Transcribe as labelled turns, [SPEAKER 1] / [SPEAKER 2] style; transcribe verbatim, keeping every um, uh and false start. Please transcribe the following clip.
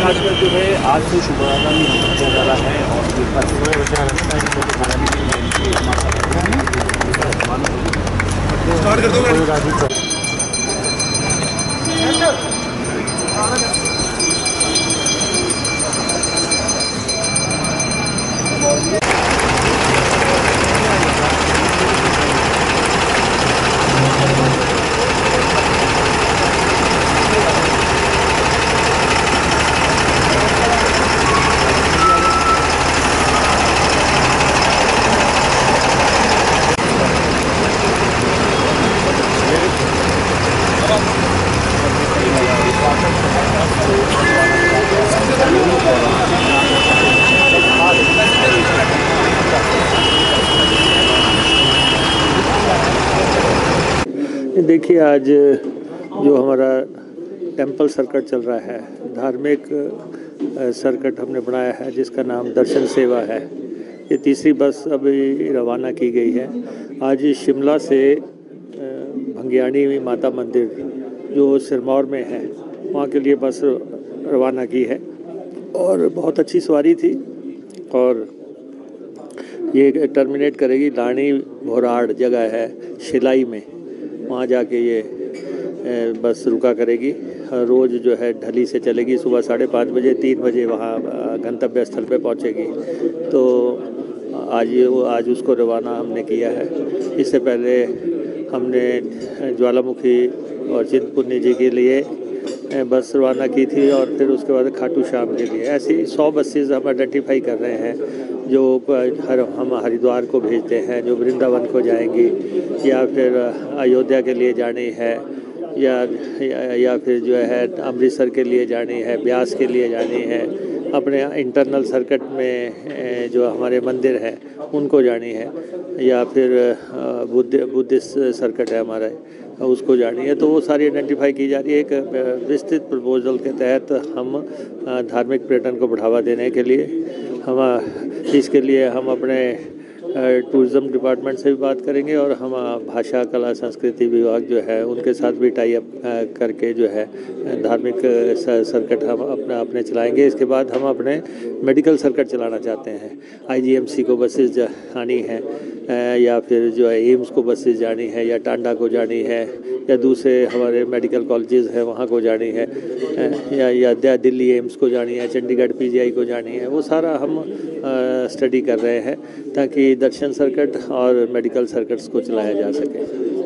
[SPEAKER 1] आजकल जो है आज से शुभारंभ किया जा रहा है और स्टार्ट कर दो
[SPEAKER 2] देखिए, आज जो हमारा टेंपल सर्किट चल रहा है, धार्मिक सर्किट हमने बनाया है जिसका नाम दर्शन सेवा है। ये तीसरी बस अभी रवाना की गई है। आज शिमला से भंगियाणी माता मंदिर जो सिरमौर में है वहाँ के लिए बस रवाना की है और बहुत अच्छी सवारी थी और ये टर्मिनेट करेगी लाणी भोराड़ जगह है शिलाई में, वहाँ जाके ये बस रुका करेगी। रोज़ जो है ढली से चलेगी, सुबह साढ़े पाँच बजे तीन बजे वहाँ गंतव्य स्थल पे पहुँचेगी। तो आज ये वो आज उसको रवाना हमने किया है। इससे पहले हमने ज्वालामुखी और चिंतपूर्णी जी के लिए बस रवाना की थी और फिर उसके बाद खाटू श्याम के लिए। ऐसी सौ बसेज हम आइडेंटिफाई कर रहे हैं जो हर हम हरिद्वार को भेजते हैं, जो वृंदावन को जाएंगी या फिर अयोध्या के लिए जानी है या या, या फिर जो है अमृतसर के लिए जानी है, ब्यास के लिए जानी है, अपने इंटरनल सर्किट में जो हमारे मंदिर हैं उनको जानी है, या फिर बुद्ध बुद्धिस्ट सर्किट है हमारा उसको जानी है। तो वो सारी आइडेंटिफाई की जा रही है। एक विस्तृत प्रपोजल के तहत हम धार्मिक पर्यटन को बढ़ावा देने के लिए हम इसके लिए हम अपने टूरिज़्म डिपार्टमेंट से भी बात करेंगे और हम भाषा कला संस्कृति विभाग जो है उनके साथ भी टाई अप करके जो है धार्मिक सर्किट हम अपना अपने चलाएंगे। इसके बाद हम अपने मेडिकल सर्किट चलाना चाहते हैं। आईजीएमसी को बसेस जानी है या फिर जो है एम्स को बसेस जानी है या टांडा को जानी है या दूसरे हमारे मेडिकल कॉलेजेस हैं वहाँ को जानी है या या दिल्ली एम्स को जानी है, चंडीगढ़ पीजीआई को जानी है। वो सारा हम स्टडी कर रहे हैं ताकि दर्शन सर्किट और मेडिकल सर्किट्स को चलाया जा सके।